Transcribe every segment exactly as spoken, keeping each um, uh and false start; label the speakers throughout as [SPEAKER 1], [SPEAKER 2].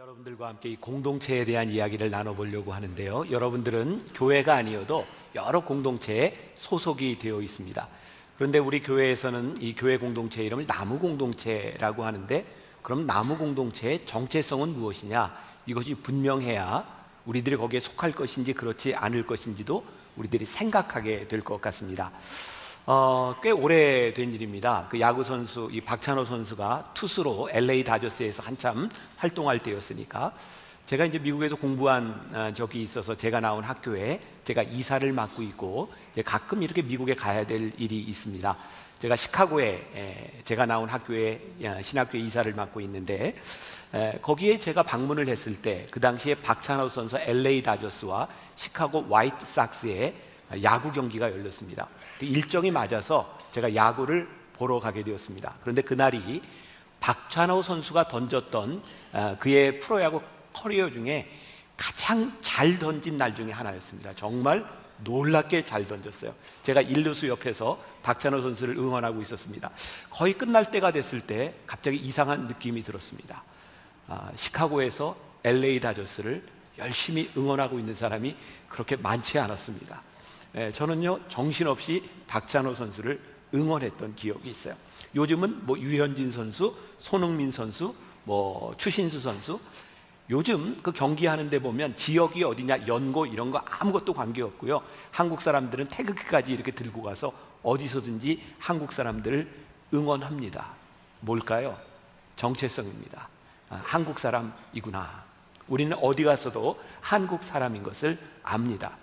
[SPEAKER 1] 여러분들과 함께 이 공동체에 대한 이야기를 나눠보려고 하는데요. 여러분들은 교회가 아니어도 여러 공동체에 소속이 되어 있습니다. 그런데 우리 교회에서는 이 교회 공동체 이름을 나무 공동체라고 하는데, 그럼 나무 공동체의 정체성은 무엇이냐? 이것이 분명해야 우리들이 거기에 속할 것인지 그렇지 않을 것인지도 우리들이 생각하게 될 것 같습니다. 어, 꽤 오래된 일입니다. 그 야구 선수 이 박찬호 선수가 투수로 엘에이 다저스에서 한참 활동할 때였으니까, 제가 이제 미국에서 공부한 어, 적이 있어서 제가 나온 학교에 제가 이사를 맡고 있고, 가끔 이렇게 미국에 가야 될 일이 있습니다. 제가 시카고에 에, 제가 나온 학교에 신학교에 이사를 맡고 있는데, 에, 거기에 제가 방문을 했을 때 그 당시에 박찬호 선수 엘에이 다저스와 시카고 화이트삭스의 야구 경기가 열렸습니다. 일정이 맞아서 제가 야구를 보러 가게 되었습니다. 그런데 그날이 박찬호 선수가 던졌던 그의 프로야구 커리어 중에 가장 잘 던진 날 중에 하나였습니다. 정말 놀랍게 잘 던졌어요. 제가 일루수 옆에서 박찬호 선수를 응원하고 있었습니다. 거의 끝날 때가 됐을 때 갑자기 이상한 느낌이 들었습니다. 아, 시카고에서 엘에이 다저스를 열심히 응원하고 있는 사람이 그렇게 많지 않았습니다. 예, 저는요 정신없이 박찬호 선수를 응원했던 기억이 있어요. 요즘은 뭐 유현진 선수, 손흥민 선수, 뭐 추신수 선수, 요즘 그 경기하는데 보면 지역이 어디냐, 연고 이런 거 아무것도 관계없고요, 한국 사람들은 태극기까지 이렇게 들고 가서 어디서든지 한국 사람들을 응원합니다. 뭘까요? 정체성입니다. 아, 한국 사람이구나, 우리는 어디 가서도 한국 사람인 것을 압니다.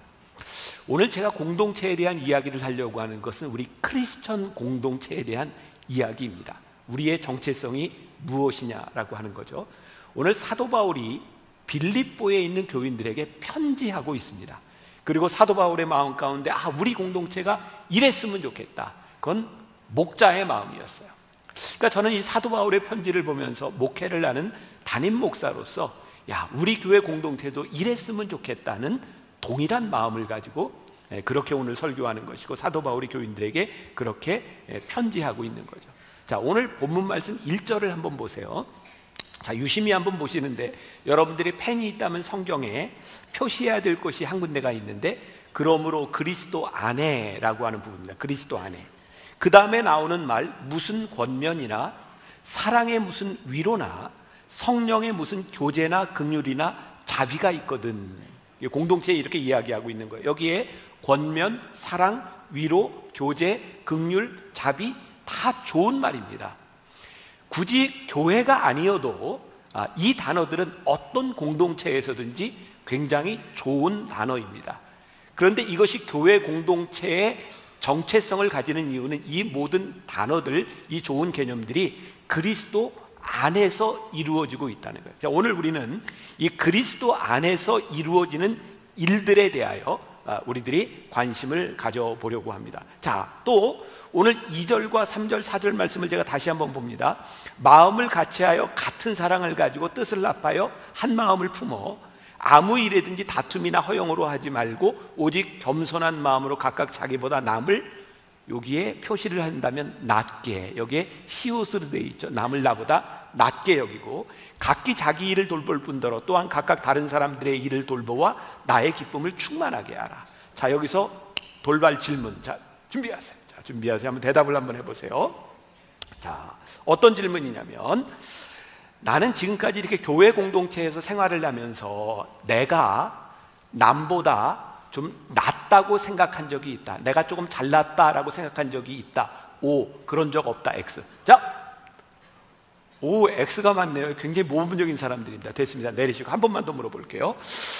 [SPEAKER 1] 오늘 제가 공동체에 대한 이야기를 하려고 하는 것은 우리 크리스천 공동체에 대한 이야기입니다. 우리의 정체성이 무엇이냐라고 하는 거죠. 오늘 사도 바울이 빌립보에 있는 교인들에게 편지하고 있습니다. 그리고 사도 바울의 마음 가운데 아 우리 공동체가 이랬으면 좋겠다, 그건 목자의 마음이었어요. 그러니까 저는 이 사도 바울의 편지를 보면서 목회를 하는 담임 목사로서 야 우리 교회 공동체도 이랬으면 좋겠다는 동일한 마음을 가지고 그렇게 오늘 설교하는 것이고, 사도 바울이 교인들에게 그렇게 편지하고 있는 거죠. 자, 오늘 본문 말씀 일 절을 한번 보세요. 자, 유심히 한번 보시는데, 여러분들이 펜이 있다면 성경에 표시해야 될 것이 한 군데가 있는데, 그러므로 그리스도 안에라고 하는 부분입니다. 그리스도 안에. 그 다음에 나오는 말, 무슨 권면이나 사랑의 무슨 위로나 성령의 무슨 교제나 긍휼이나 자비가 있거든. 공동체에 이렇게 이야기하고 있는 거예요. 여기에 권면, 사랑, 위로, 교제, 긍휼, 자비 다 좋은 말입니다. 굳이 교회가 아니어도 이 단어들은 어떤 공동체에서든지 굉장히 좋은 단어입니다. 그런데 이것이 교회 공동체의 정체성을 가지는 이유는 이 모든 단어들, 이 좋은 개념들이 그리스도 안에서 이루어지고 있다는 거예요. 자, 오늘 우리는 이 그리스도 안에서 이루어지는 일들에 대하여 우리들이 관심을 가져보려고 합니다. 자, 또 오늘 이 절과 삼 절, 사 절 말씀을 제가 다시 한번 봅니다. 마음을 같이하여 같은 사랑을 가지고 뜻을 합하여 한 마음을 품어 아무 일에든지 다툼이나 허용으로 하지 말고 오직 겸손한 마음으로 각각 자기보다 남을, 여기에 표시를 한다면 낮게, 여기에 시옷으로 되어 있죠. 남을 나보다 낮게 여기고 각기 자기 일을 돌볼 뿐더러 또한 각각 다른 사람들의 일을 돌보아 나의 기쁨을 충만하게 하라. 자, 여기서 돌발 질문. 자, 준비하세요. 자, 준비하세요. 한번 대답을 한번 해보세요. 자, 어떤 질문이냐면, 나는 지금까지 이렇게 교회 공동체에서 생활을 하면서 내가 남보다 좀 낫다고 생각한 적이 있다, 내가 조금 잘났다라고 생각한 적이 있다. O, 그런 적 없다. X. 자, 오, X가 맞네요. 굉장히 모범적인 사람들입니다. 됐습니다. 내리시고 한 번만 더 물어볼게요.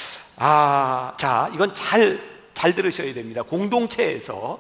[SPEAKER 1] 아, 자, 이건 잘, 잘 들으셔야 됩니다. 공동체에서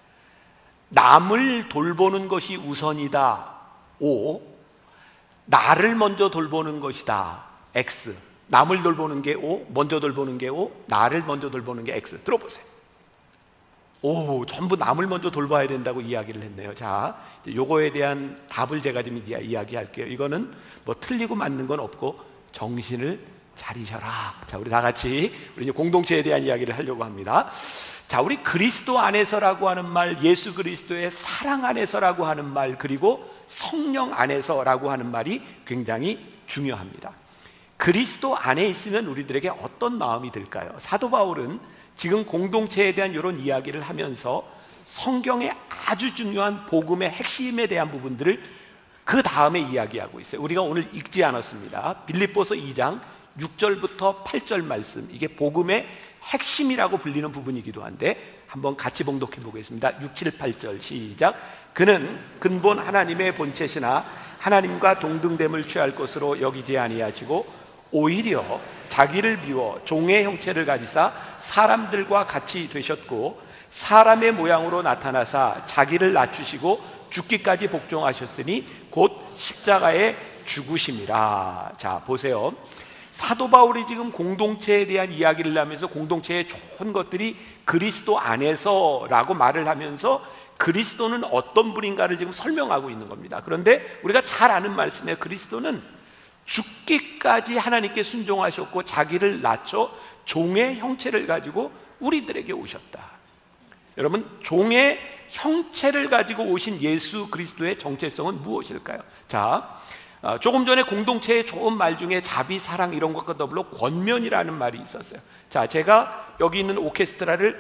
[SPEAKER 1] 남을 돌보는 것이 우선이다. O, 나를 먼저 돌보는 것이다. X. 남을 돌보는 게 O, 먼저 돌보는 게 O, 나를 먼저 돌보는 게 X. 들어보세요. 오, 전부 남을 먼저 돌봐야 된다고 이야기를 했네요. 자, 요거에 대한 답을 제가 좀 이야기할게요. 이거는 뭐 틀리고 맞는 건 없고 정신을 차리셔라. 자, 우리 다 같이 우리 이제 공동체에 대한 이야기를 하려고 합니다. 자, 우리 그리스도 안에서라고 하는 말, 예수 그리스도의 사랑 안에서라고 하는 말, 그리고 성령 안에서라고 하는 말이 굉장히 중요합니다. 그리스도 안에 있으면 우리들에게 어떤 마음이 들까요? 사도 바울은 지금 공동체에 대한 이런 이야기를 하면서 성경의 아주 중요한 복음의 핵심에 대한 부분들을 그 다음에 이야기하고 있어요. 우리가 오늘 읽지 않았습니다. 빌립보서 이 장 육 절부터 팔 절 말씀, 이게 복음의 핵심이라고 불리는 부분이기도 한데 한번 같이 봉독해 보겠습니다. 육, 칠, 팔 절 시작. 그는 근본 하나님의 본체시나 하나님과 동등됨을 취할 것으로 여기지 아니하시고 오히려 자기를 비워 종의 형체를 가지사 사람들과 같이 되셨고 사람의 모양으로 나타나사 자기를 낮추시고 죽기까지 복종하셨으니 곧 십자가에 죽으심이라. 자, 보세요. 사도 바울이 지금 공동체에 대한 이야기를 하면서 공동체의 좋은 것들이 그리스도 안에서라고 말을 하면서 그리스도는 어떤 분인가를 지금 설명하고 있는 겁니다. 그런데 우리가 잘 아는 말씀에 그리스도는 죽기까지 하나님께 순종하셨고 자기를 낮춰 종의 형체를 가지고 우리들에게 오셨다. 여러분, 종의 형체를 가지고 오신 예수 그리스도의 정체성은 무엇일까요? 자, 조금 전에 공동체의 좋은 말 중에 자비, 사랑 이런 것과 더불어 권면이라는 말이 있었어요. 자, 제가 여기 있는 오케스트라를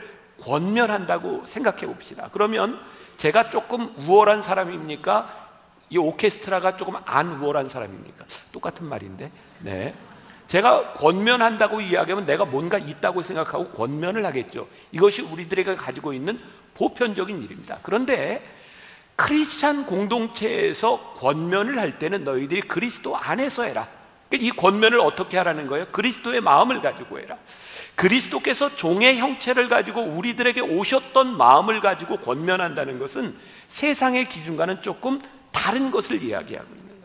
[SPEAKER 1] 권면한다고 생각해 봅시다. 그러면 제가 조금 우월한 사람입니까? 이 오케스트라가 조금 안 우월한 사람입니까? 똑같은 말인데. 네. 제가 권면한다고 이야기하면 내가 뭔가 있다고 생각하고 권면을 하겠죠. 이것이 우리들에게 가지고 있는 보편적인 일입니다. 그런데 크리스찬 공동체에서 권면을 할 때는 너희들이 그리스도 안에서 해라. 이 권면을 어떻게 하라는 거예요? 그리스도의 마음을 가지고 해라. 그리스도께서 종의 형체를 가지고 우리들에게 오셨던 마음을 가지고 권면한다는 것은 세상의 기준과는 조금 다른 것을 이야기하고 있는 거예요.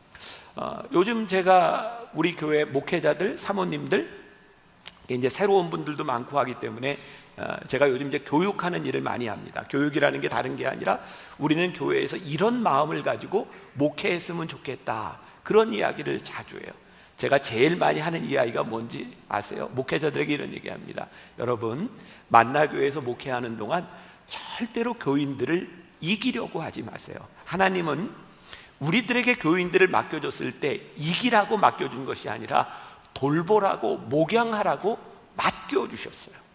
[SPEAKER 1] 어, 요즘 제가 우리 교회 목회자들, 사모님들, 이제 새로운 분들도 많고 하기 때문에 어, 제가 요즘 이제 교육하는 일을 많이 합니다. 교육이라는 게 다른 게 아니라 우리는 교회에서 이런 마음을 가지고 목회했으면 좋겠다, 그런 이야기를 자주 해요. 제가 제일 많이 하는 이야기가 뭔지 아세요? 목회자들에게 이런 얘기합니다. 여러분, 만나교회에서 목회하는 동안 절대로 교인들을 이기려고 하지 마세요. 하나님은 우리들에게 교인들을 맡겨줬을 때 이기라고 맡겨준 것이 아니라 돌보라고, 목양하라고 맡겨주셨어요.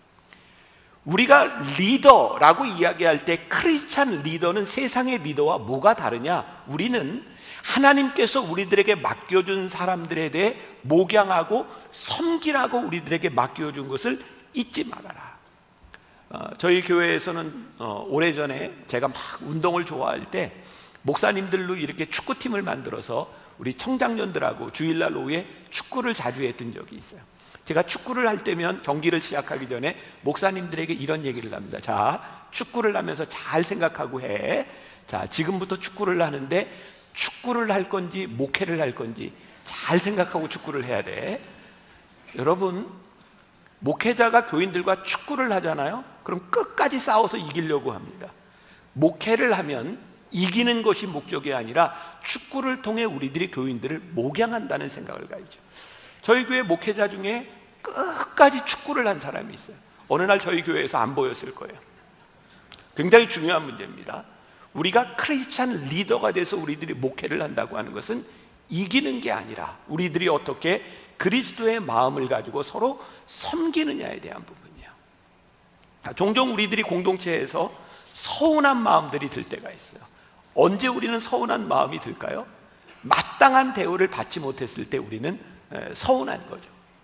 [SPEAKER 1] 우리가 리더라고 이야기할 때 크리스찬 리더는 세상의 리더와 뭐가 다르냐? 우리는 하나님께서 우리들에게 맡겨준 사람들에 대해 목양하고 섬기라고 우리들에게 맡겨준 것을 잊지 말아라. 어, 저희 교회에서는 어, 오래전에 제가 막 운동을 좋아할 때 목사님들로 이렇게 축구팀을 만들어서 우리 청장년들하고 주일날 오후에 축구를 자주 했던 적이 있어요. 제가 축구를 할 때면 경기를 시작하기 전에 목사님들에게 이런 얘기를 합니다. 자, 축구를 하면서 잘 생각하고 해. 자, 지금부터 축구를 하는데 축구를 할 건지 목회를 할 건지 잘 생각하고 축구를 해야 돼. 여러분, 목회자가 교인들과 축구를 하잖아요. 그럼 끝까지 싸워서 이기려고 합니다. 목회를 하면 이기는 것이 목적이 아니라 축구를 통해 우리들이 교인들을 목양한다는 생각을 가지죠. 저희 교회 목회자 중에 끝까지 축구를 한 사람이 있어요. 어느 날 저희 교회에서 안 보였을 거예요. 굉장히 중요한 문제입니다. 우리가 크리스찬 리더가 돼서 우리들이 목회를 한다고 하는 것은 이기는 게 아니라 우리들이 어떻게 그리스도의 마음을 가지고 서로 섬기느냐에 대한 부분이에요. 종종 우리들이 공동체에서 서운한 마음들이 들 때가 있어요. 언제 우리는 서운한 마음이 들까요? 마땅한 대우를 받지 못했을 때 우리는 서운한 거죠.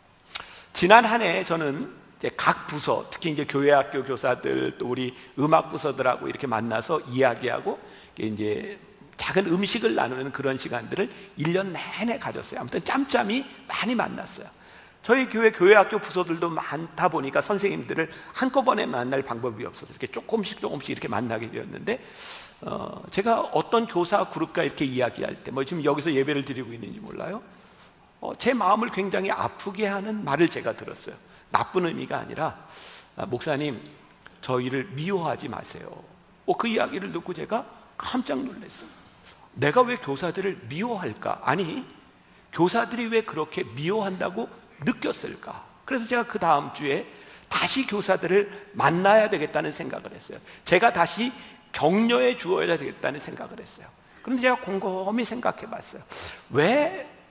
[SPEAKER 1] 지난 한 해 저는 이제 각 부서, 특히 이제 교회학교 교사들, 또 우리 음악 부서들하고 이렇게 만나서 이야기하고 이제 작은 음식을 나누는 그런 시간들을 일 년 내내 가졌어요. 아무튼 짬짬이 많이 만났어요. 저희 교회 교회학교 부서들도 많다 보니까 선생님들을 한꺼번에 만날 방법이 없어서 이렇게 조금씩 조금씩 이렇게 만나게 되었는데, 어, 제가 어떤 교사 그룹과 이렇게 이야기할 때, 뭐 지금 여기서 예배를 드리고 있는지 몰라요. 어, 제 마음을 굉장히 아프게 하는 말을 제가 들었어요. 나쁜 의미가 아니라, 아, 목사님, 저희를 미워하지 마세요. 어, 그 이야기를 듣고 제가 깜짝 놀랐어요. 내가 왜 교사들을 미워할까? 아니, 교사들이 왜 그렇게 미워한다고 느꼈을까? 그래서 제가 그 다음 주에 다시 교사들을 만나야 되겠다는 생각을 했어요. 제가 다시 격려해 주어야 되겠다는 생각을 했어요. 그런데 제가 곰곰이 생각해 봤어요. 왜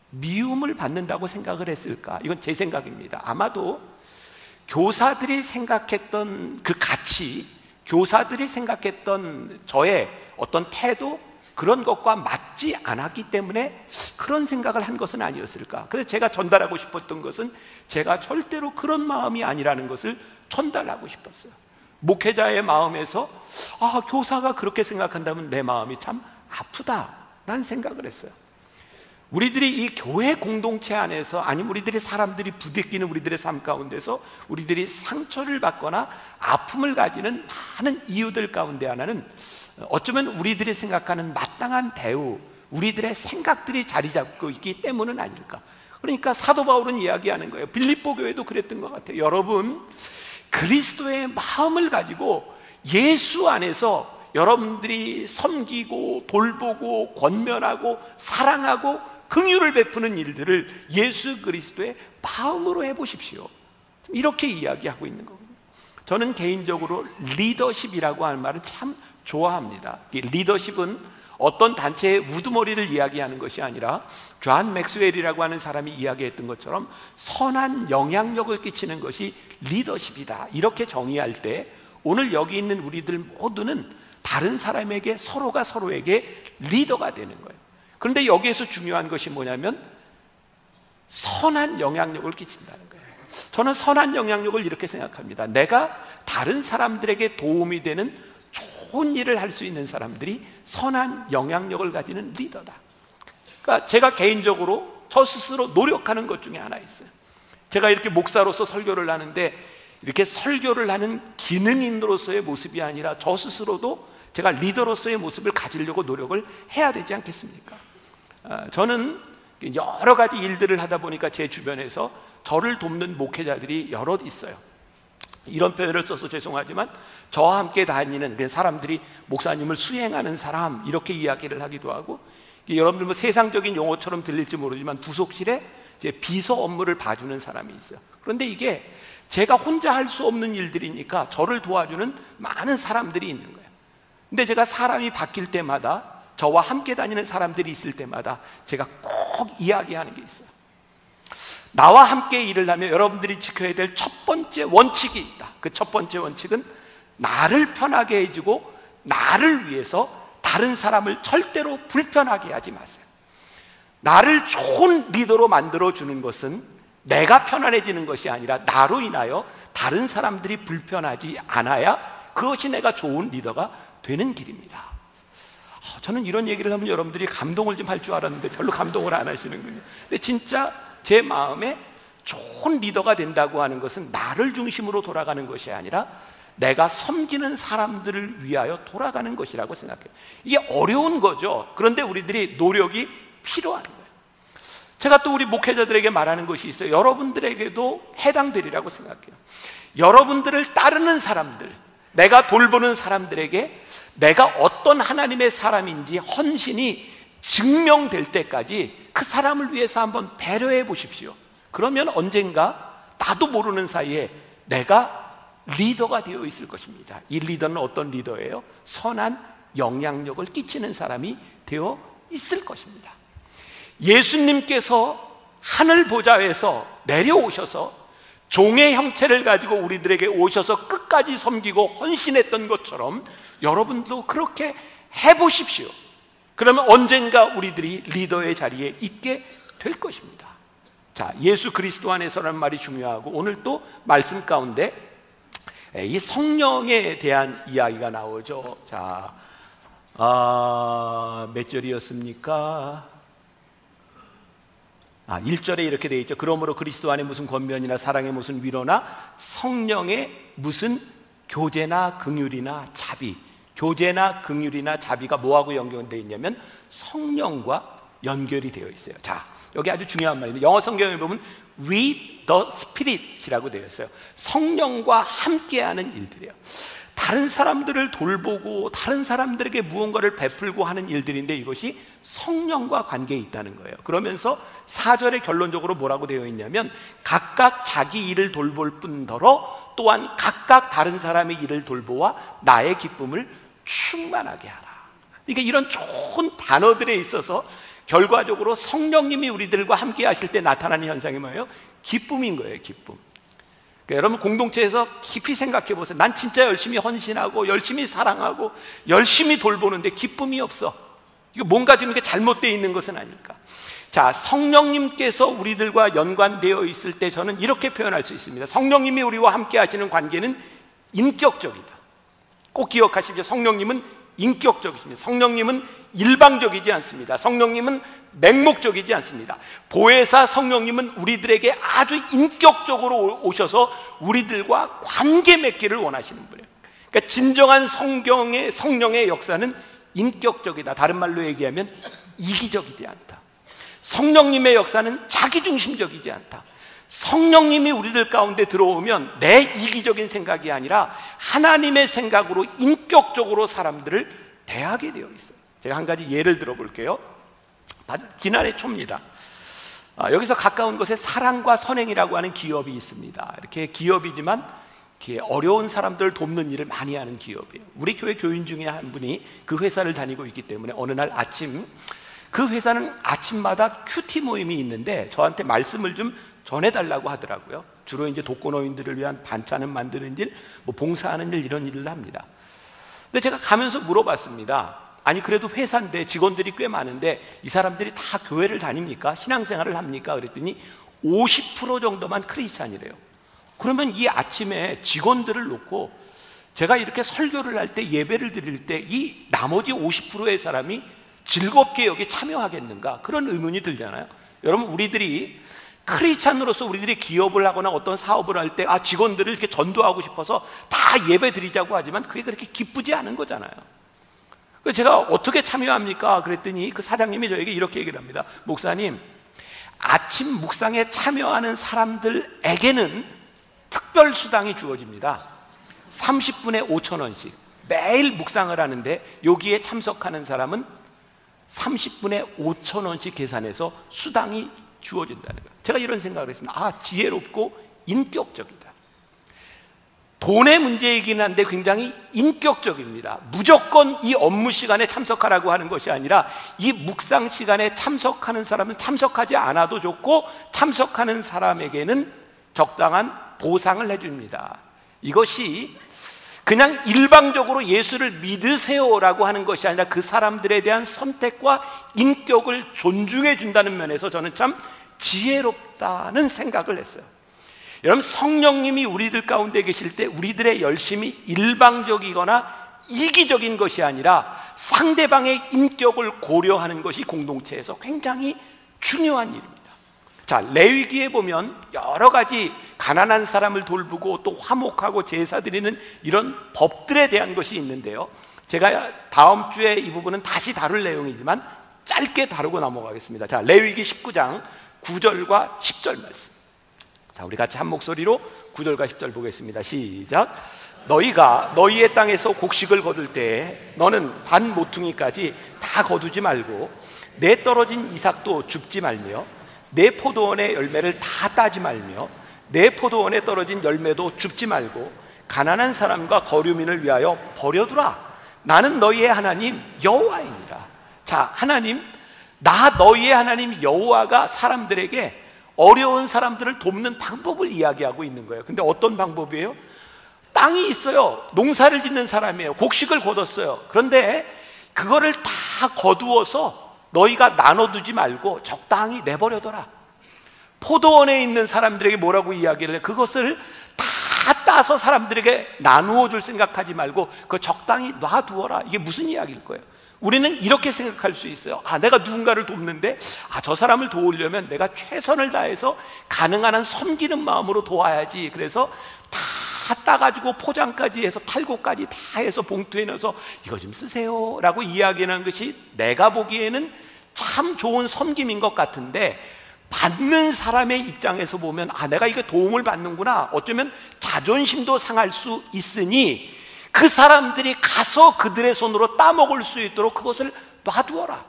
[SPEAKER 1] 미움을 받는다고 생각을 했을까? 이건 제 생각입니다. 아마도 교사들이 생각했던 그 가치, 교사들이 생각했던 저의 어떤 태도, 그런 것과 맞지 않았기 때문에 그런 생각을 한 것은 아니었을까? 그래서 제가 전달하고 싶었던 것은 제가 절대로 그런 마음이 아니라는 것을 전달하고 싶었어요. 목회자의 마음에서 아, 교사가 그렇게 생각한다면 내 마음이 참 아프다라는 생각을 했어요. 우리들이 이 교회 공동체 안에서, 아니면 우리들이 사람들이 부대끼는 우리들의 삶 가운데서 우리들이 상처를 받거나 아픔을 가지는 많은 이유들 가운데 하나는 어쩌면 우리들이 생각하는 마땅한 대우, 우리들의 생각들이 자리 잡고 있기 때문은 아닐까. 그러니까 사도 바울은 이야기하는 거예요. 빌립보 교회도 그랬던 것 같아요. 여러분, 그리스도의 마음을 가지고 예수 안에서 여러분들이 섬기고 돌보고 권면하고 사랑하고 긍휼을 베푸는 일들을 예수 그리스도의 마음으로 해보십시오. 이렇게 이야기하고 있는 거거든요. 저는 개인적으로 리더십이라고 하는 말을 참 좋아합니다. 이 리더십은 어떤 단체의 우두머리를 이야기하는 것이 아니라 존 맥스웰이라고 하는 사람이 이야기했던 것처럼 선한 영향력을 끼치는 것이 리더십이다. 이렇게 정의할 때 오늘 여기 있는 우리들 모두는 다른 사람에게, 서로가 서로에게 리더가 되는 거예요. 그런데 여기에서 중요한 것이 뭐냐면 선한 영향력을 끼친다는 거예요. 저는 선한 영향력을 이렇게 생각합니다. 내가 다른 사람들에게 도움이 되는 좋은 일을 할 수 있는 사람들이 선한 영향력을 가지는 리더다. 그러니까 제가 개인적으로 저 스스로 노력하는 것 중에 하나 있어요. 제가 이렇게 목사로서 설교를 하는데 이렇게 설교를 하는 기능인으로서의 모습이 아니라 저 스스로도 제가 리더로서의 모습을 가지려고 노력을 해야 되지 않겠습니까? 저는 여러 가지 일들을 하다 보니까 제 주변에서 저를 돕는 목회자들이 여럿 있어요. 이런 표현을 써서 죄송하지만 저와 함께 다니는 사람들이 목사님을 수행하는 사람, 이렇게 이야기를 하기도 하고, 여러분들 뭐 세상적인 용어처럼 들릴지 모르지만 부속실에 이제 비서 업무를 봐주는 사람이 있어요. 그런데 이게 제가 혼자 할 수 없는 일들이니까 저를 도와주는 많은 사람들이 있는 거예요. 근데 제가 사람이 바뀔 때마다, 저와 함께 다니는 사람들이 있을 때마다 제가 꼭 이야기하는 게 있어요. 나와 함께 일을 하면 여러분들이 지켜야 될 첫 번째 원칙이 있다. 그 첫 번째 원칙은 나를 편하게 해주고 나를 위해서 다른 사람을 절대로 불편하게 하지 마세요. 나를 좋은 리더로 만들어주는 것은 내가 편안해지는 것이 아니라 나로 인하여 다른 사람들이 불편하지 않아야 그것이 내가 좋은 리더가 되는 길입니다. 저는 이런 얘기를 하면 여러분들이 감동을 좀 할 줄 알았는데 별로 감동을 안 하시는군요. 근데 진짜 제 마음에 좋은 리더가 된다고 하는 것은 나를 중심으로 돌아가는 것이 아니라 내가 섬기는 사람들을 위하여 돌아가는 것이라고 생각해요. 이게 어려운 거죠. 그런데 우리들이 노력이 필요한 거예요. 제가 또 우리 목회자들에게 말하는 것이 있어요. 여러분들에게도 해당되리라고 생각해요. 여러분들을 따르는 사람들, 내가 돌보는 사람들에게 내가 어떤 하나님의 사람인지 헌신이 증명될 때까지 그 사람을 위해서 한번 배려해 보십시오. 그러면 언젠가 나도 모르는 사이에 내가 리더가 되어 있을 것입니다. 이 리더는 어떤 리더예요? 선한 영향력을 끼치는 사람이 되어 있을 것입니다. 예수님께서 하늘 보좌에서 내려오셔서 종의 형체를 가지고 우리들에게 오셔서 끝까지 섬기고 헌신했던 것처럼 여러분도 그렇게 해보십시오. 그러면 언젠가 우리들이 리더의 자리에 있게 될 것입니다. 자, 예수 그리스도 안에서라는 말이 중요하고, 오늘 또 말씀 가운데 이 성령에 대한 이야기가 나오죠. 자, 아, 몇 절이었습니까? 아, 일 절에 이렇게 되어 있죠. 그러므로 그리스도 안에 무슨 권면이나 사랑의 무슨 위로나 성령의 무슨 교제나 긍휼이나 자비, 교제나 긍휼이나 자비가 뭐하고 연결되어 있냐면 성령과 연결이 되어 있어요. 자, 여기 아주 중요한 말입니다. 영어 성경에 보면 with the Spirit이라고 되어 있어요. 성령과 함께하는 일들이에요. 다른 사람들을 돌보고 다른 사람들에게 무언가를 베풀고 하는 일들인데 이것이 성령과 관계에 있다는 거예요. 그러면서 사 절에 결론적으로 뭐라고 되어 있냐면 각각 자기 일을 돌볼 뿐더러 또한 각각 다른 사람의 일을 돌보아 나의 기쁨을 충만하게 하라. 그러니까 이런 좋은 단어들에 있어서 결과적으로 성령님이 우리들과 함께 하실 때 나타나는 현상이 뭐예요? 기쁨인 거예요. 기쁨. 그러니까 여러분 공동체에서 깊이 생각해 보세요. 난 진짜 열심히 헌신하고 열심히 사랑하고 열심히 돌보는데 기쁨이 없어. 이거 뭔가 지금 이게 잘못되어 있는 것은 아닐까? 자, 성령님께서 우리들과 연관되어 있을 때 저는 이렇게 표현할 수 있습니다. 성령님이 우리와 함께 하시는 관계는 인격적이다. 꼭 기억하십시오. 성령님은 인격적이십니다. 성령님은 일방적이지 않습니다. 성령님은 맹목적이지 않습니다. 보혜사 성령님은 우리들에게 아주 인격적으로 오셔서 우리들과 관계 맺기를 원하시는 분이에요. 그러니까 진정한 성경의 성령의 역사는 인격적이다. 다른 말로 얘기하면 이기적이지 않다. 성령님의 역사는 자기중심적이지 않다. 성령님이 우리들 가운데 들어오면 내 이기적인 생각이 아니라 하나님의 생각으로 인격적으로 사람들을 대하게 되어 있어요. 제가 한 가지 예를 들어 볼게요. 지난해 초입니다. 아, 여기서 가까운 곳에 사랑과 선행이라고 하는 기업이 있습니다. 이렇게 기업이지만 이렇게 어려운 사람들을 돕는 일을 많이 하는 기업이에요. 우리 교회 교인 중에 한 분이 그 회사를 다니고 있기 때문에 어느 날 아침, 그 회사는 아침마다 큐티 모임이 있는데 저한테 말씀을 좀 전해달라고 하더라고요. 주로 이제 독거노인들을 위한 반찬을 만드는 일, 뭐 봉사하는 일, 이런 일을 합니다. 근데 제가 가면서 물어봤습니다. 아니 그래도 회사인데 직원들이 꽤 많은데 이 사람들이 다 교회를 다닙니까? 신앙생활을 합니까? 그랬더니 오십 퍼센트 정도만 크리스찬이래요. 그러면 이 아침에 직원들을 놓고 제가 이렇게 설교를 할 때, 예배를 드릴 때 이 나머지 오십 퍼센트의 사람이 즐겁게 여기 참여하겠는가? 그런 의문이 들잖아요. 여러분, 우리들이 크리스찬으로서 우리들이 기업을 하거나 어떤 사업을 할 때 아 직원들을 이렇게 전도하고 싶어서 다 예배 드리자고 하지만 그게 그렇게 기쁘지 않은 거잖아요. 그래서 제가 어떻게 참여합니까? 그랬더니 그 사장님이 저에게 이렇게 얘기를 합니다. 목사님, 아침 묵상에 참여하는 사람들에게는 특별 수당이 주어집니다. 삼십 분에 오천 원씩 매일 묵상을 하는데 여기에 참석하는 사람은 삼십 분에 오천 원씩 계산해서 수당이 주어진다는 거예요. 제가 이런 생각을 했습니다. 아, 지혜롭고 인격적이다. 돈의 문제이긴 한데 굉장히 인격적입니다. 무조건 이 업무 시간에 참석하라고 하는 것이 아니라 이 묵상 시간에 참석하는 사람은 참석하지 않아도 좋고 참석하는 사람에게는 적당한 보상을 해줍니다. 이것이 그냥 일방적으로 예수를 믿으세요라고 하는 것이 아니라 그 사람들에 대한 선택과 인격을 존중해 준다는 면에서 저는 참 지혜롭다는 생각을 했어요. 여러분, 성령님이 우리들 가운데 계실 때 우리들의 열심이 일방적이거나 이기적인 것이 아니라 상대방의 인격을 고려하는 것이 공동체에서 굉장히 중요한 일입니다. 자, 레위기에 보면 여러 가지 가난한 사람을 돌보고 또 화목하고 제사 드리는 이런 법들에 대한 것이 있는데요, 제가 다음 주에 이 부분은 다시 다룰 내용이지만 짧게 다루고 넘어가겠습니다. 자, 레위기 십구 장 구 절과 십 절 말씀. 자, 우리 같이 한 목소리로 구 절과 십 절 보겠습니다. 시작. 너희가 너희의 땅에서 곡식을 거둘 때 너는 반 모퉁이까지 다 거두지 말고 내 떨어진 이삭도 줍지 말며 내 포도원의 열매를 다 따지 말며 내 포도원에 떨어진 열매도 줍지 말고 가난한 사람과 거류민을 위하여 버려두라. 나는 너희의 하나님 여호와이니라. 자, 하나님, 나 너희의 하나님 여호와가 사람들에게 어려운 사람들을 돕는 방법을 이야기하고 있는 거예요. 근데 어떤 방법이에요? 땅이 있어요. 농사를 짓는 사람이에요. 곡식을 거뒀어요. 그런데 그거를 다 거두어서 너희가 나눠두지 말고 적당히 내버려둬라. 포도원에 있는 사람들에게 뭐라고 이야기를 해? 그것을 다 따서 사람들에게 나누어 줄 생각하지 말고 그거 적당히 놔두어라. 이게 무슨 이야기일 거예요? 우리는 이렇게 생각할 수 있어요. 아, 내가 누군가를 돕는데 아, 저 사람을 도우려면 내가 최선을 다해서 가능한 한 섬기는 마음으로 도와야지. 그래서 다 따가지고 포장까지 해서 탈고까지 다 해서 봉투에 넣어서 이거 좀 쓰세요 라고 이야기하는 것이 내가 보기에는 참 좋은 섬김인 것 같은데, 받는 사람의 입장에서 보면 아, 내가 이거 도움을 받는구나, 어쩌면 자존심도 상할 수 있으니 그 사람들이 가서 그들의 손으로 따먹을 수 있도록 그것을 놔두어라.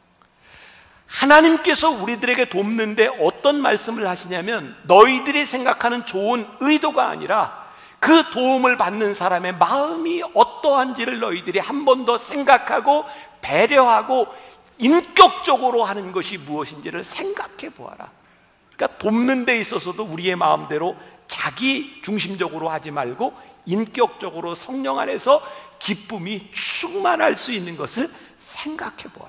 [SPEAKER 1] 하나님께서 우리들에게 돕는데 어떤 말씀을 하시냐면, 너희들이 생각하는 좋은 의도가 아니라 그 도움을 받는 사람의 마음이 어떠한지를 너희들이 한 번 더 생각하고 배려하고 인격적으로 하는 것이 무엇인지를 생각해 보아라. 그러니까 돕는 데 있어서도 우리의 마음대로 자기 중심적으로 하지 말고 인격적으로 성령 안에서 기쁨이 충만할 수 있는 것을 생각해 보아라.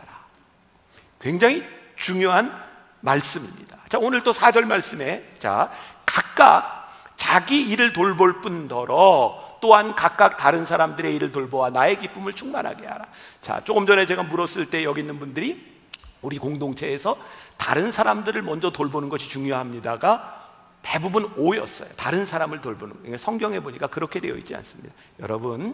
[SPEAKER 1] 굉장히 중요한 말씀입니다. 자, 오늘 또 사 절 말씀에 자, 각각 자기 일을 돌볼 뿐더러 또한 각각 다른 사람들의 일을 돌보아 나의 기쁨을 충만하게 하라. 자, 조금 전에 제가 물었을 때 여기 있는 분들이 우리 공동체에서 다른 사람들을 먼저 돌보는 것이 중요합니다가 대부분 오였어요. 다른 사람을 돌보는 거. 성경에 보니까 그렇게 되어 있지 않습니다. 여러분,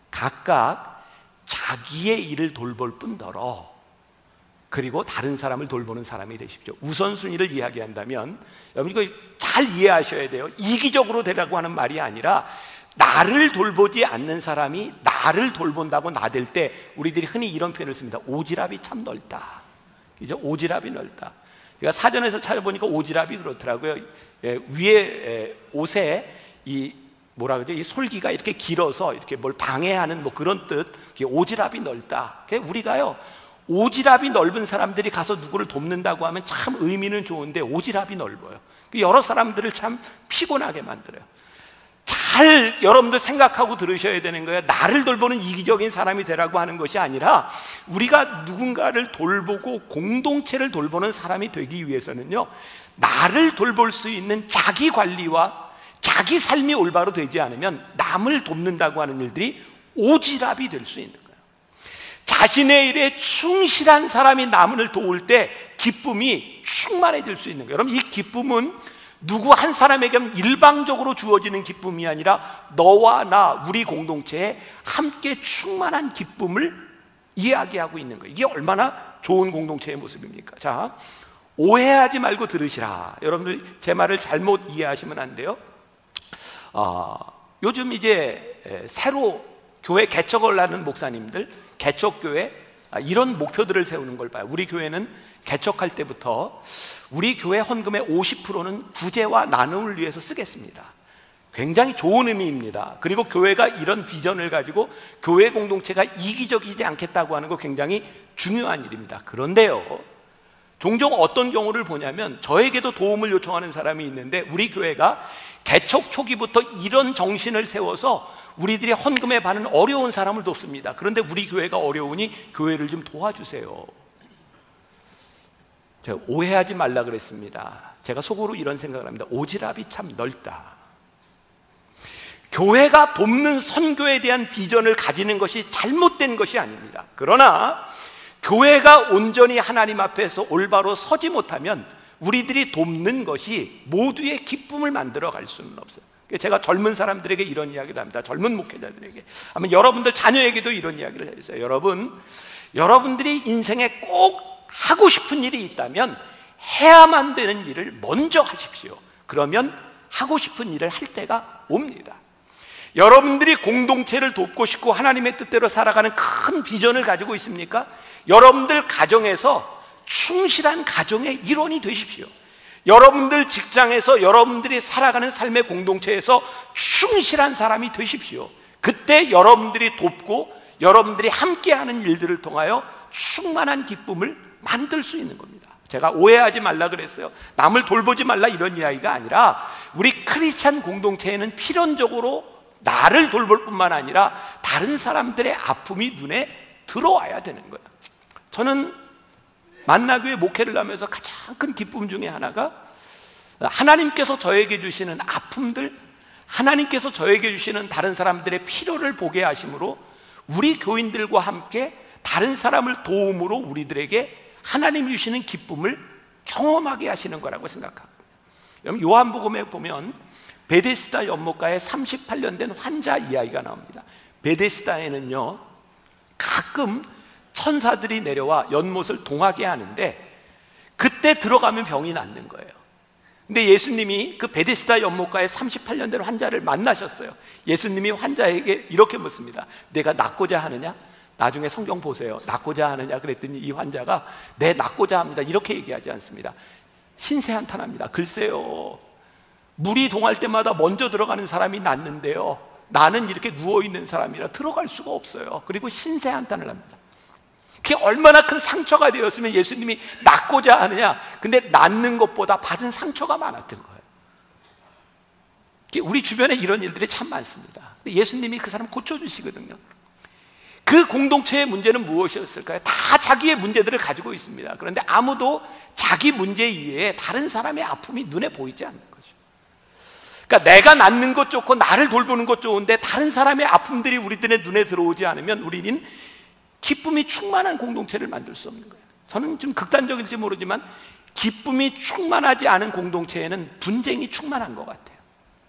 [SPEAKER 1] 각각 자기의 일을 돌볼 뿐더러 그리고 다른 사람을 돌보는 사람이 되십시오. 우선순위를 이야기한다면 여러분 이거 잘 이해하셔야 돼요. 이기적으로 되라고 하는 말이 아니라 나를 돌보지 않는 사람이 나를 돌본다고 나댈 때 우리들이 흔히 이런 표현을 씁니다. 오지랖이 참 넓다. 그죠? 오지랖이 넓다. 제가 사전에서 찾아보니까 오지랖이 그렇더라고요. 예, 위에 예, 옷에 이 뭐라 그러죠? 이 솔기가 이렇게 길어서 이렇게 뭘 방해하는 뭐 그런 뜻. 오지랖이 넓다. 우리가요 오지랖이 넓은 사람들이 가서 누구를 돕는다고 하면 참 의미는 좋은데 오지랖이 넓어요. 여러 사람들을 참 피곤하게 만들어요. 잘 여러분들 생각하고 들으셔야 되는 거예요. 나를 돌보는 이기적인 사람이 되라고 하는 것이 아니라 우리가 누군가를 돌보고 공동체를 돌보는 사람이 되기 위해서는요, 나를 돌볼 수 있는 자기 관리와 자기 삶이 올바로 되지 않으면 남을 돕는다고 하는 일들이 오지랖이 될 수 있는 거예요. 자신의 일에 충실한 사람이 남을 도울 때 기쁨이 충만해질 수 있는 거예요. 여러분, 이 기쁨은 누구 한 사람에게 일방적으로 주어지는 기쁨이 아니라 너와 나, 우리 공동체에 함께 충만한 기쁨을 이야기하고 있는 거예요. 이게 얼마나 좋은 공동체의 모습입니까? 자, 오해하지 말고 들으시라. 여러분들 제 말을 잘못 이해하시면 안 돼요. 어, 요즘 이제 새로 교회 개척을 하는 목사님들, 개척교회 이런 목표들을 세우는 걸 봐요. 우리 교회는 개척할 때부터 우리 교회 헌금의 오십 퍼센트는 구제와 나눔을 위해서 쓰겠습니다. 굉장히 좋은 의미입니다. 그리고 교회가 이런 비전을 가지고 교회 공동체가 이기적이지 않겠다고 하는 거 굉장히 중요한 일입니다. 그런데요, 종종 어떤 경우를 보냐면 저에게도 도움을 요청하는 사람이 있는데 우리 교회가 개척 초기부터 이런 정신을 세워서 우리들이 헌금에 받는 어려운 사람을 돕습니다. 그런데 우리 교회가 어려우니 교회를 좀 도와주세요. 제가 오해하지 말라 그랬습니다. 제가 속으로 이런 생각을 합니다. 오지랖이 참 넓다. 교회가 돕는 선교에 대한 비전을 가지는 것이 잘못된 것이 아닙니다. 그러나 교회가 온전히 하나님 앞에서 올바로 서지 못하면 우리들이 돕는 것이 모두의 기쁨을 만들어 갈 수는 없어요. 제가 젊은 사람들에게 이런 이야기를 합니다. 젊은 목회자들에게, 아마 여러분들 자녀에게도 이런 이야기를 해주세요. 여러분, 여러분들이 인생에 꼭 하고 싶은 일이 있다면 해야만 되는 일을 먼저 하십시오. 그러면 하고 싶은 일을 할 때가 옵니다. 여러분들이 공동체를 돕고 싶고 하나님의 뜻대로 살아가는 큰 비전을 가지고 있습니까? 여러분들 가정에서 충실한 가정의 일원이 되십시오. 여러분들 직장에서 여러분들이 살아가는 삶의 공동체에서 충실한 사람이 되십시오. 그때 여러분들이 돕고 여러분들이 함께하는 일들을 통하여 충만한 기쁨을 만들 수 있는 겁니다. 제가 오해하지 말라 그랬어요. 남을 돌보지 말라 이런 이야기가 아니라 우리 크리스찬 공동체에는 필연적으로 나를 돌볼 뿐만 아니라 다른 사람들의 아픔이 눈에 들어와야 되는 거예요. 저는 만나교회 목회를 하면서 가장 큰 기쁨 중에 하나가 하나님께서 저에게 주시는 아픔들, 하나님께서 저에게 주시는 다른 사람들의 필요를 보게 하심으로 우리 교인들과 함께 다른 사람을 도움으로 우리들에게 하나님이 주시는 기쁨을 경험하게 하시는 거라고 생각합니다. 여러분, 요한복음에 보면 베데스다 연못가에 삼십팔 년 된 환자 이야기가 나옵니다. 베데스다에는요 가끔 천사들이 내려와 연못을 동하게 하는데 그때 들어가면 병이 낫는 거예요. 근데 예수님이 그 베데스다 연못가에 삼십팔 년 된 환자를 만나셨어요. 예수님이 환자에게 이렇게 묻습니다. 내가 낫고자 하느냐? 나중에 성경 보세요. 낫고자 하느냐 그랬더니 이 환자가 네, 낫고자 합니다 이렇게 얘기하지 않습니다. 신세한탄합니다. 글쎄요, 물이 동할 때마다 먼저 들어가는 사람이 낫는데요, 나는 이렇게 누워있는 사람이라 들어갈 수가 없어요. 그리고 신세한탄을 합니다. 그게 얼마나 큰 상처가 되었으면 예수님이 낫고자 하느냐. 근데 낫는 것보다 받은 상처가 많았던 거예요. 우리 주변에 이런 일들이 참 많습니다. 예수님이 그 사람 고쳐주시거든요. 그 공동체의 문제는 무엇이었을까요? 다 자기의 문제들을 가지고 있습니다. 그런데 아무도 자기 문제 이외에 다른 사람의 아픔이 눈에 보이지 않는 거죠. 그러니까 내가 낫는 것 좋고 나를 돌보는 것 좋은데 다른 사람의 아픔들이 우리들의 눈에 들어오지 않으면 우리는 기쁨이 충만한 공동체를 만들 수 없는 거예요. 저는 좀 극단적일지 모르지만 기쁨이 충만하지 않은 공동체에는 분쟁이 충만한 것 같아요.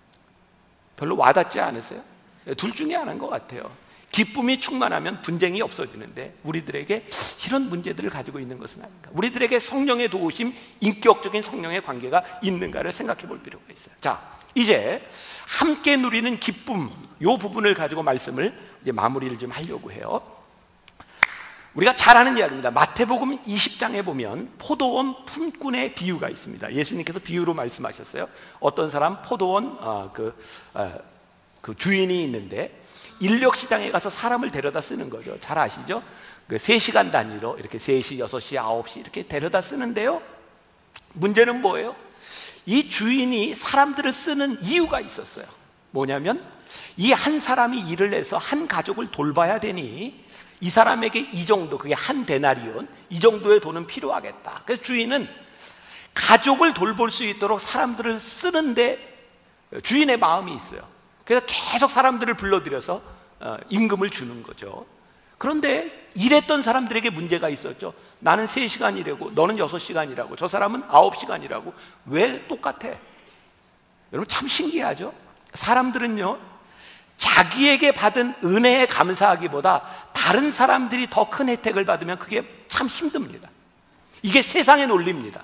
[SPEAKER 1] 별로 와닿지 않으세요? 둘 중에 하나인 것 같아요. 기쁨이 충만하면 분쟁이 없어지는데 우리들에게 이런 문제들을 가지고 있는 것은 아닌가. 우리들에게 성령의 도우심, 인격적인 성령의 관계가 있는가를 생각해 볼 필요가 있어요. 자, 이제 함께 누리는 기쁨, 이 부분을 가지고 말씀을 이제 마무리를 좀 하려고 해요. 우리가 잘 아는 이야기입니다. 마태복음 이십 장에 보면 포도원 품꾼의 비유가 있습니다. 예수님께서 비유로 말씀하셨어요. 어떤 사람 포도원 어, 그, 어, 그 주인이 있는데 인력시장에 가서 사람을 데려다 쓰는 거죠. 잘 아시죠? 그 세 시간 단위로 이렇게 세 시, 여섯 시, 아홉 시 이렇게 데려다 쓰는데요. 문제는 뭐예요? 이 주인이 사람들을 쓰는 이유가 있었어요. 뭐냐면 이 한 사람이 일을 해서 한 가족을 돌봐야 되니 이 사람에게 이 정도, 그게 한 데나리온, 이 정도의 돈은 필요하겠다. 그래서 주인은 가족을 돌볼 수 있도록 사람들을 쓰는데 주인의 마음이 있어요. 그래서 계속 사람들을 불러들여서 임금을 주는 거죠. 그런데 일했던 사람들에게 문제가 있었죠. 나는 세 시간 일하고 너는 여섯 시간 일하고 저 사람은 아홉 시간 일하고 왜 똑같아? 여러분 참 신기하죠? 사람들은요 자기에게 받은 은혜에 감사하기보다 다른 사람들이 더 큰 혜택을 받으면 그게 참 힘듭니다. 이게 세상의 논리입니다.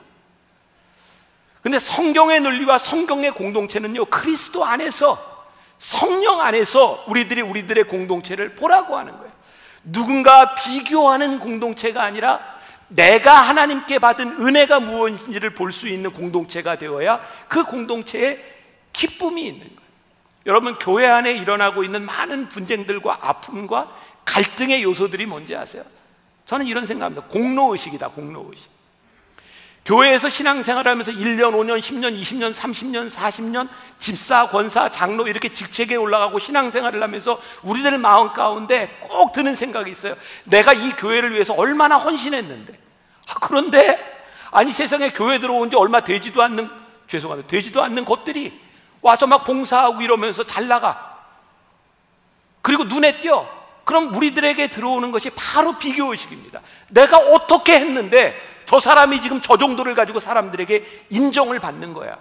[SPEAKER 1] 근데 성경의 논리와 성경의 공동체는요 그리스도 안에서, 성령 안에서 우리들이 우리들의 공동체를 보라고 하는 거예요. 누군가 비교하는 공동체가 아니라 내가 하나님께 받은 은혜가 무엇인지를 볼 수 있는 공동체가 되어야 그 공동체에 기쁨이 있는 거예요. 여러분 교회 안에 일어나고 있는 많은 분쟁들과 아픔과 갈등의 요소들이 뭔지 아세요? 저는 이런 생각합니다. 공로의식이다. 공로의식. 교회에서 신앙생활하면서 일 년, 오 년, 십 년, 이십 년, 삼십 년, 사십 년 집사, 권사, 장로 이렇게 직책에 올라가고 신앙생활을 하면서 우리들 마음 가운데 꼭 드는 생각이 있어요. 내가 이 교회를 위해서 얼마나 헌신했는데, 아, 그런데 아니 세상에 교회 들어온 지 얼마 되지도 않는, 죄송합니다, 되지도 않는 것들이 와서 막 봉사하고 이러면서 잘 나가. 그리고 눈에 띄어. 그럼 우리들에게 들어오는 것이 바로 비교의식입니다. 내가 어떻게 했는데 저 사람이 지금 저 정도를 가지고 사람들에게 인정을 받는 거야.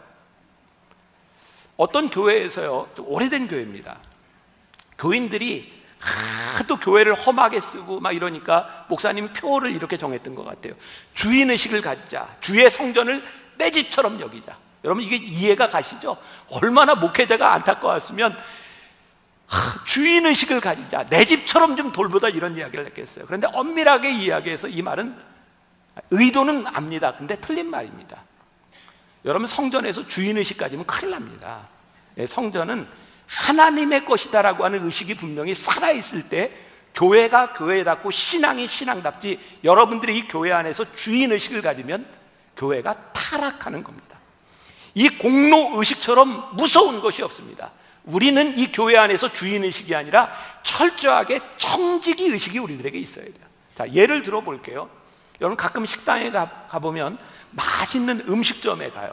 [SPEAKER 1] 어떤 교회에서요, 좀 오래된 교회입니다. 교인들이 하도 교회를 험하게 쓰고 막 이러니까 목사님 표를 이렇게 정했던 것 같아요. 주인의식을 가지자. 주의 성전을 내 집처럼 여기자. 여러분 이게 이해가 가시죠? 얼마나 목회자가 안타까웠으면 하, 주인의식을 가지자. 내 집처럼 좀 돌보다 이런 이야기를 했겠어요. 그런데 엄밀하게 이야기해서 이 말은 의도는 압니다. 근데 틀린 말입니다. 여러분 성전에서 주인의식 가지면 큰일 납니다. 성전은 하나님의 것이다라고 하는 의식이 분명히 살아있을 때 교회가 교회답고 신앙이 신앙답지, 여러분들이 이 교회 안에서 주인의식을 가지면 교회가 타락하는 겁니다. 이 공로의식처럼 무서운 것이 없습니다. 우리는 이 교회 안에서 주인의식이 아니라 철저하게 청지기 의식이 우리들에게 있어야 돼요. 자, 예를 들어 볼게요. 여러분 가끔 식당에 가, 가보면 맛있는 음식점에 가요.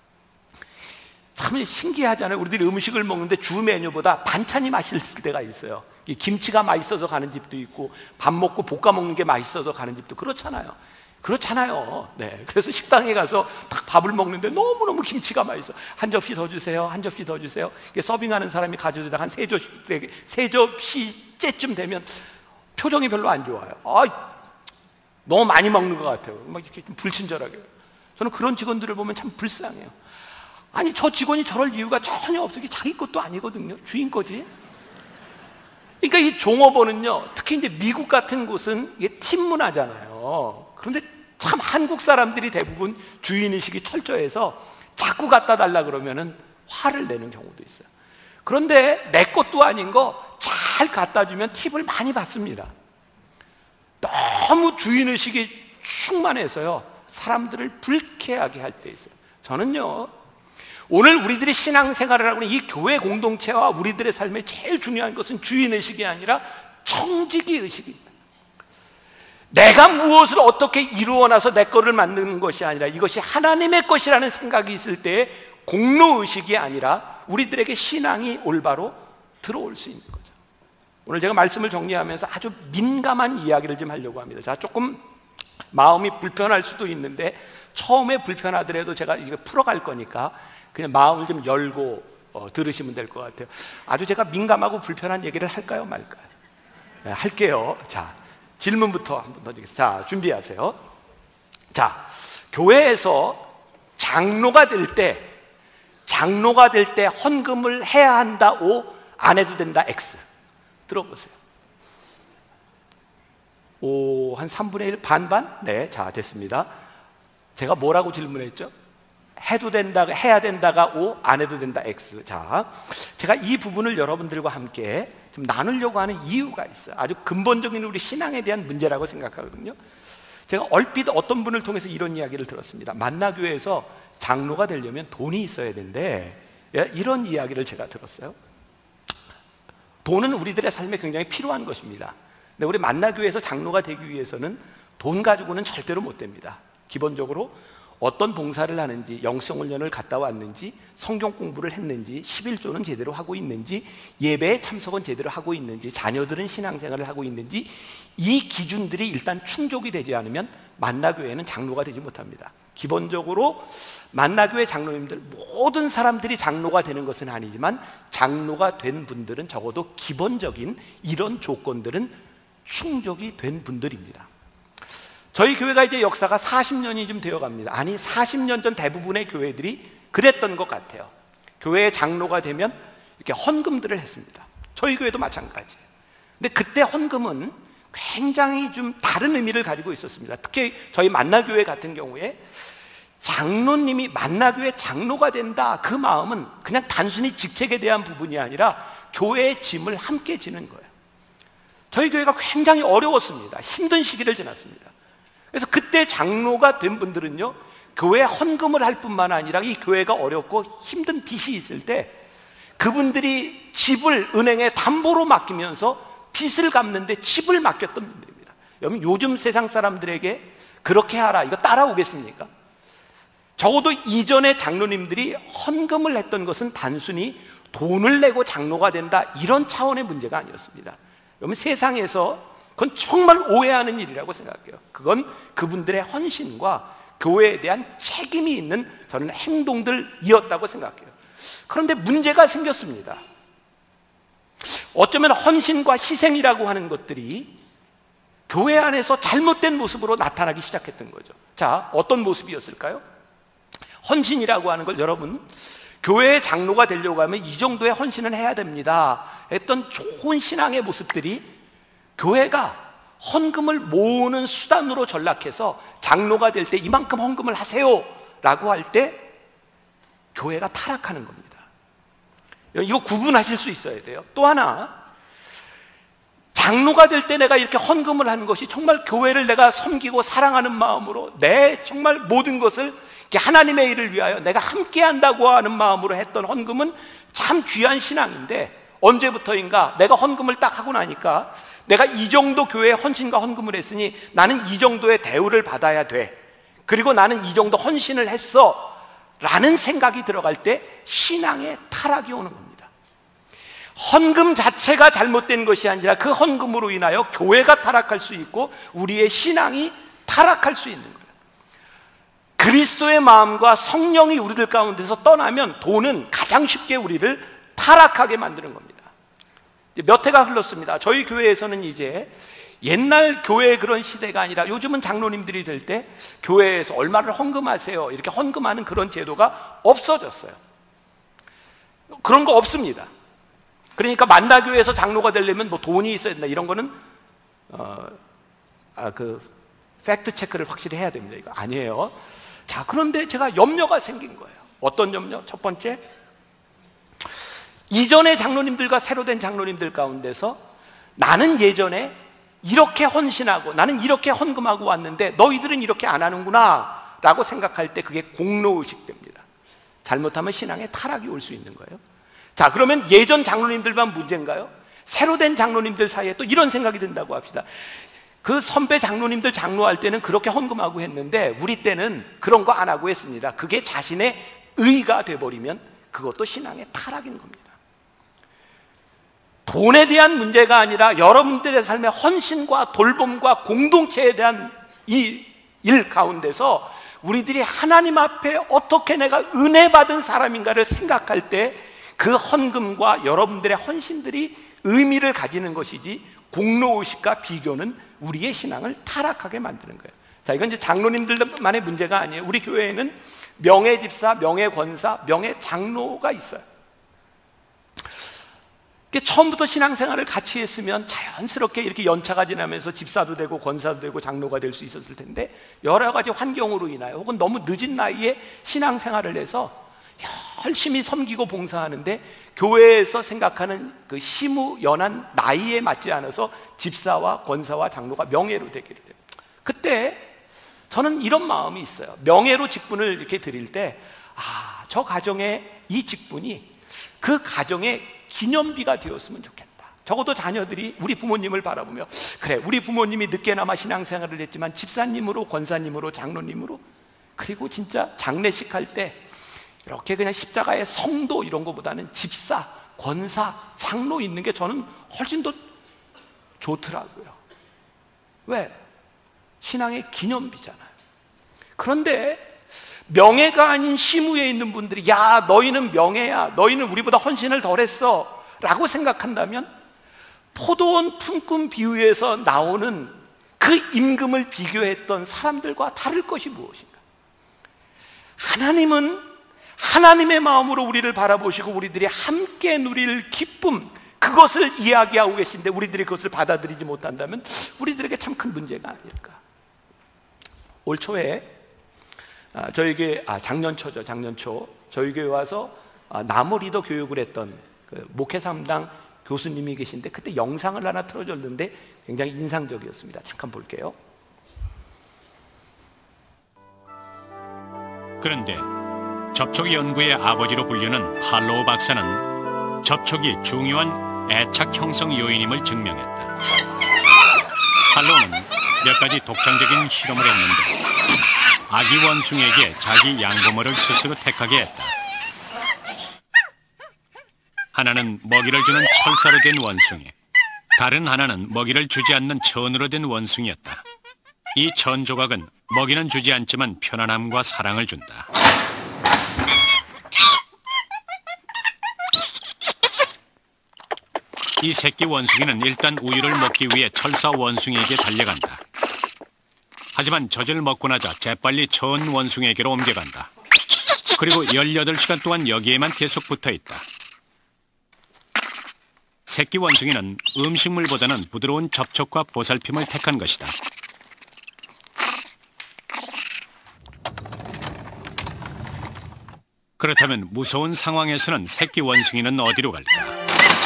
[SPEAKER 1] 참 신기하잖아요. 우리들이 음식을 먹는데 주 메뉴보다 반찬이 맛있을 때가 있어요. 김치가 맛있어서 가는 집도 있고 밥 먹고 볶아 먹는 게 맛있어서 가는 집도 그렇잖아요. 그렇잖아요. 네. 그래서 식당에 가서 딱 밥을 먹는데 너무너무 김치가 맛있어. 한 접시 더 주세요. 한 접시 더 주세요. 서빙하는 사람이 가져다가 한 세 접시, 세 접시째쯤 되면 표정이 별로 안 좋아요. 아, 너무 많이 먹는 것 같아요. 막 이렇게 좀 불친절하게. 저는 그런 직원들을 보면 참 불쌍해요. 아니 저 직원이 저럴 이유가 전혀 없어. 이게 자기 것도 아니거든요. 주인 거지. 그러니까 이 종업원은요, 특히 이제 미국 같은 곳은 이게 팀 문화잖아요. 그런데 참 한국 사람들이 대부분 주인의식이 철저해서 자꾸 갖다 달라 그러면은 화를 내는 경우도 있어요. 그런데 내 것도 아닌 거 잘 갖다 주면 팁을 많이 받습니다. 너무 주인의식이 충만해서요 사람들을 불쾌하게 할 때 있어요. 저는요 오늘 우리들이 신앙생활을 하고 있는 이 교회 공동체와 우리들의 삶에 제일 중요한 것은 주인의식이 아니라 청지기의식입니다. 내가 무엇을 어떻게 이루어나서 내 거를 만드는 것이 아니라 이것이 하나님의 것이라는 생각이 있을 때 공로의식이 아니라 우리들에게 신앙이 올바로 들어올 수 있는 거죠. 오늘 제가 말씀을 정리하면서 아주 민감한 이야기를 좀 하려고 합니다. 자, 조금 마음이 불편할 수도 있는데 처음에 불편하더라도 제가 이거 풀어갈 거니까 그냥 마음을 좀 열고 어, 들으시면 될 것 같아요. 아주 제가 민감하고 불편한 얘기를 할까요 말까요? 네, 할게요. 자, 질문부터 한번 던지겠습니다. 자, 준비하세요. 자, 교회에서 장로가 될 때 장로가 될 때 헌금을 해야 한다 O, 안 해도 된다 X. 들어보세요. 오, 한 삼분의 일 반반? 네, 자, 됐습니다. 제가 뭐라고 질문했죠? 해도 된다, 해야 된다가 O, 안 해도 된다 X. 자, 제가 이 부분을 여러분들과 함께 좀 나누려고 하는 이유가 있어요. 아주 근본적인 우리 신앙에 대한 문제라고 생각하거든요. 제가 얼핏 어떤 분을 통해서 이런 이야기를 들었습니다. 만나교회에서 장로가 되려면 돈이 있어야 되는데 이런 이야기를 제가 들었어요. 돈은 우리들의 삶에 굉장히 필요한 것입니다. 근데 우리 만나교회에서 장로가 되기 위해서는 돈 가지고는 절대로 못 됩니다. 기본적으로 어떤 봉사를 하는지, 영성훈련을 갔다 왔는지, 성경 공부를 했는지, 십일조는 제대로 하고 있는지, 예배에 참석은 제대로 하고 있는지, 자녀들은 신앙생활을 하고 있는지, 이 기준들이 일단 충족이 되지 않으면 만나교회는 장로가 되지 못합니다. 기본적으로 만나교회 장로님들 모든 사람들이 장로가 되는 것은 아니지만 장로가 된 분들은 적어도 기본적인 이런 조건들은 충족이 된 분들입니다. 저희 교회가 이제 역사가 사십 년이 좀 되어갑니다. 아니 사십 년 전 대부분의 교회들이 그랬던 것 같아요. 교회의 장로가 되면 이렇게 헌금들을 했습니다. 저희 교회도 마찬가지예요. 근데 그때 헌금은 굉장히 좀 다른 의미를 가지고 있었습니다. 특히 저희 만나교회 같은 경우에 장로님이 만나교회 장로가 된다, 그 마음은 그냥 단순히 직책에 대한 부분이 아니라 교회의 짐을 함께 지는 거예요. 저희 교회가 굉장히 어려웠습니다. 힘든 시기를 지났습니다. 그래서 그때 장로가 된 분들은요 교회 헌금을 할 뿐만 아니라 이 교회가 어렵고 힘든 빚이 있을 때 그분들이 집을 은행에 담보로 맡기면서 빚을 갚는데 집을 맡겼던 분들입니다. 여러분 요즘 세상 사람들에게 그렇게 하라 이거 따라오겠습니까? 적어도 이전의 장로님들이 헌금을 했던 것은 단순히 돈을 내고 장로가 된다 이런 차원의 문제가 아니었습니다. 여러분 세상에서 그건 정말 오해하는 일이라고 생각해요. 그건 그분들의 헌신과 교회에 대한 책임이 있는 저는 행동들이었다고 생각해요. 그런데 문제가 생겼습니다. 어쩌면 헌신과 희생이라고 하는 것들이 교회 안에서 잘못된 모습으로 나타나기 시작했던 거죠. 자, 어떤 모습이었을까요? 헌신이라고 하는 걸 여러분 교회의 장로가 되려고 하면 이 정도의 헌신은 해야 됩니다 했던 좋은 신앙의 모습들이 교회가 헌금을 모으는 수단으로 전락해서 장로가 될 때 이만큼 헌금을 하세요 라고 할 때 교회가 타락하는 겁니다. 이거 구분하실 수 있어야 돼요. 또 하나, 장로가 될 때 내가 이렇게 헌금을 하는 것이 정말 교회를 내가 섬기고 사랑하는 마음으로 내 정말 모든 것을 하나님의 일을 위하여 내가 함께 한다고 하는 마음으로 했던 헌금은 참 귀한 신앙인데 언제부터인가 내가 헌금을 딱 하고 나니까 내가 이 정도 교회에 헌신과 헌금을 했으니 나는 이 정도의 대우를 받아야 돼, 그리고 나는 이 정도 헌신을 했어 라는 생각이 들어갈 때 신앙의 타락이 오는 겁니다. 헌금 자체가 잘못된 것이 아니라 그 헌금으로 인하여 교회가 타락할 수 있고 우리의 신앙이 타락할 수 있는 거예요. 그리스도의 마음과 성령이 우리들 가운데서 떠나면 돈은 가장 쉽게 우리를 타락하게 만드는 겁니다. 몇 해가 흘렀습니다. 저희 교회에서는 이제 옛날 교회의 그런 시대가 아니라 요즘은 장로님들이 될 때 교회에서 얼마를 헌금하세요 이렇게 헌금하는 그런 제도가 없어졌어요. 그런 거 없습니다. 그러니까 만나교회에서 장로가 되려면 뭐 돈이 있어야 된다 이런 거는 어, 아, 그 팩트 체크를 확실히 해야 됩니다. 이거 아니에요. 자, 그런데 제가 염려가 생긴 거예요. 어떤 염려? 첫 번째, 이전의 장로님들과 새로 된 장로님들 가운데서 나는 예전에 이렇게 헌신하고 나는 이렇게 헌금하고 왔는데 너희들은 이렇게 안 하는구나 라고 생각할 때 그게 공로의식 됩니다. 잘못하면 신앙에 타락이 올 수 있는 거예요. 자, 그러면 예전 장로님들만 문제인가요? 새로 된 장로님들 사이에 또 이런 생각이 든다고 합시다. 그 선배 장로님들 장로할 때는 그렇게 헌금하고 했는데 우리 때는 그런 거 안 하고 했습니다. 그게 자신의 의가 돼버리면 그것도 신앙의 타락인 겁니다. 돈에 대한 문제가 아니라 여러분들의 삶의 헌신과 돌봄과 공동체에 대한 이 일 가운데서 우리들이 하나님 앞에 어떻게 내가 은혜 받은 사람인가를 생각할 때 그 헌금과 여러분들의 헌신들이 의미를 가지는 것이지 공로의식과 비교는 우리의 신앙을 타락하게 만드는 거예요. 자, 이건 이제 장로님들만의 문제가 아니에요. 우리 교회에는 명예집사, 명예권사, 명예장로가 있어요. 처음부터 신앙생활을 같이 했으면 자연스럽게 이렇게 연차가 지나면서 집사도 되고 권사도 되고 장로가 될 수 있었을 텐데 여러 가지 환경으로 인하여 혹은 너무 늦은 나이에 신앙생활을 해서 열심히 섬기고 봉사하는데 교회에서 생각하는 그 시무 연한 나이에 맞지 않아서 집사와 권사와 장로가 명예로 되기를 해요. 그때 저는 이런 마음이 있어요. 명예로 직분을 이렇게 드릴 때 아, 저 가정의 이 직분이 그 가정의 기념비가 되었으면 좋겠다. 적어도 자녀들이 우리 부모님을 바라보며 그래, 우리 부모님이 늦게나마 신앙생활을 했지만 집사님으로 권사님으로 장로님으로 그리고 진짜 장례식 할 때 이렇게 그냥 십자가의 성도 이런 것보다는 집사, 권사, 장로 있는 게 저는 훨씬 더 좋더라고요. 왜? 신앙의 기념비잖아요. 그런데 명예가 아닌 시무에 있는 분들이 야, 너희는 명예야, 너희는 우리보다 헌신을 덜 했어 라고 생각한다면 포도원 품꾼 비유에서 나오는 그 임금을 비교했던 사람들과 다를 것이 무엇인가? 하나님은 하나님의 마음으로 우리를 바라보시고 우리들이 함께 누릴 기쁨, 그것을 이야기하고 계신데 우리들이 그것을 받아들이지 못한다면 우리들에게 참 큰 문제가 아닐까. 올 초에 아, 저희 교회, 아, 작년 초죠, 작년 초 저희 교회 와서 아, 나무 리더 교육을 했던 그 목회 삼당 교수님이 계신데 그때 영상을 하나 틀어줬는데 굉장히 인상적이었습니다. 잠깐 볼게요.
[SPEAKER 2] 그런데 접촉 연구의 아버지로 불리는 할로우 박사는 접촉이 중요한 애착 형성 요인임을 증명했다. 할로우는 몇 가지 독창적인 실험을 했는데 아기 원숭이에게 자기 양부모를 스스로 택하게 했다. 하나는 먹이를 주는 철사로 된 원숭이, 다른 하나는 먹이를 주지 않는 천으로 된 원숭이였다. 이 천 조각은 먹이는 주지 않지만 편안함과 사랑을 준다. 이 새끼 원숭이는 일단 우유를 먹기 위해 철사 원숭이에게 달려간다. 하지만 젖을 먹고 나자 재빨리 천 원숭이에게로 옮겨간다. 그리고 열여덟 시간 동안 여기에만 계속 붙어있다. 새끼 원숭이는 음식물보다는 부드러운 접촉과 보살핌을 택한 것이다. 그렇다면 무서운 상황에서는 새끼 원숭이는 어디로 갈까?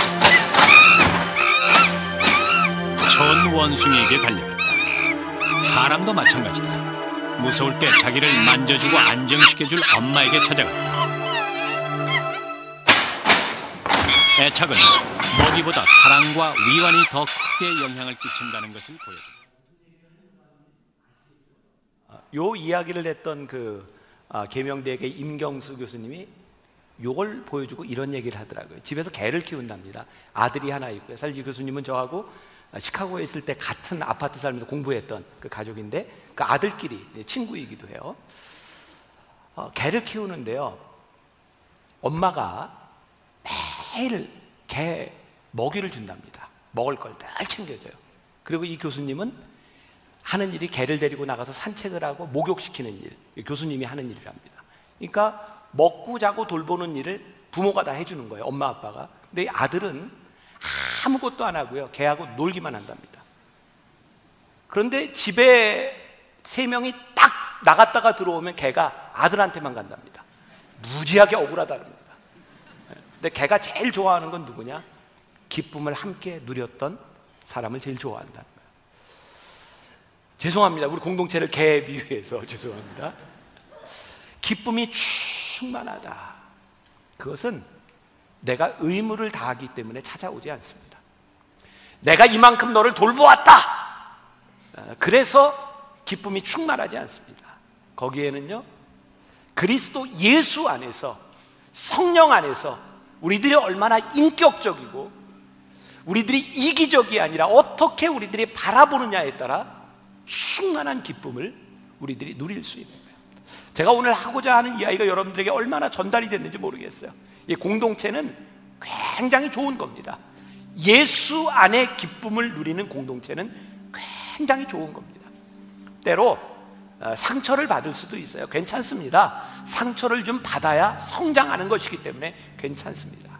[SPEAKER 2] 천 원숭이에게 달려갔다. 사람도 마찬가지다. 무서울 때 자기를 만져주고 안정시켜줄 엄마에게 찾아갔다. 애착은 먹이보다 사랑과 위안이 더 크게 영향을 끼친다는 것을 보여준다.
[SPEAKER 1] 요 이야기를 했던 그 아, 계명대학의 임경수 교수님이 요걸 보여주고 이런 얘기를 하더라고요. 집에서 개를 키운답니다. 아들이 하나 있고요. 사실 이 교수님은 저하고 시카고에 있을 때 같은 아파트 살면서 공부했던 그 가족인데 그 아들끼리 친구이기도 해요. 어, 개를 키우는데요, 엄마가 매일 개 먹이를 준답니다. 먹을 걸 늘 챙겨줘요. 그리고 이 교수님은 하는 일이 개를 데리고 나가서 산책을 하고 목욕시키는 일, 교수님이 하는 일이랍니다. 그러니까 먹고 자고 돌보는 일을 부모가 다 해주는 거예요, 엄마 아빠가. 근데 이 아들은 아무것도 안 하고요, 개하고 놀기만 한답니다. 그런데 집에 세 명이 딱 나갔다가 들어오면 개가 아들한테만 간답니다. 무지하게 억울하다랍니다. 근데 개가 제일 좋아하는 건 누구냐? 기쁨을 함께 누렸던 사람을 제일 좋아한다는 거예요. 죄송합니다. 우리 공동체를 개 비유해서 죄송합니다. 기쁨이 충만하다. 그것은 내가 의무를 다하기 때문에 찾아오지 않습니다. 내가 이만큼 너를 돌보았다. 그래서 기쁨이 충만하지 않습니다. 거기에는요, 그리스도 예수 안에서, 성령 안에서 우리들이 얼마나 인격적이고 우리들이 이기적이 아니라 어떻게 우리들이 바라보느냐에 따라 충만한 기쁨을 우리들이 누릴 수 있는 거예요. 제가 오늘 하고자 하는 이야기가 여러분들에게 얼마나 전달이 됐는지 모르겠어요. 이 공동체는 굉장히 좋은 겁니다. 예수 안에 기쁨을 누리는 공동체는 굉장히 좋은 겁니다. 때로 상처를 받을 수도 있어요. 괜찮습니다. 상처를 좀 받아야 성장하는 것이기 때문에 괜찮습니다.